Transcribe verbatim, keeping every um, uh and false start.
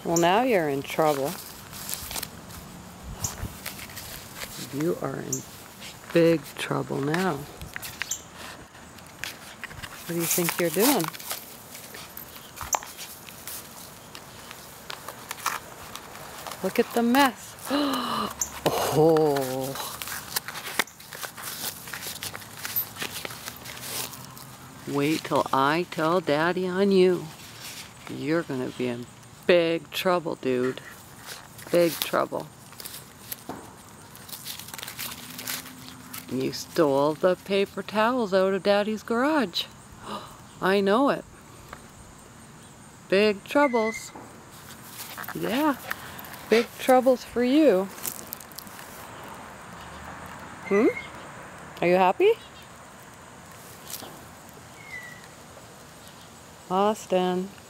Well, now you're in trouble. You are in big trouble now. What do you think you're doing? Look at the mess. Oh. Wait till I tell Daddy on you. You're gonna be in big trouble, dude. Big trouble. You stole the paper towels out of Daddy's garage. I know it. Big troubles. Yeah, big troubles for you. Hmm? Are you happy? Austin.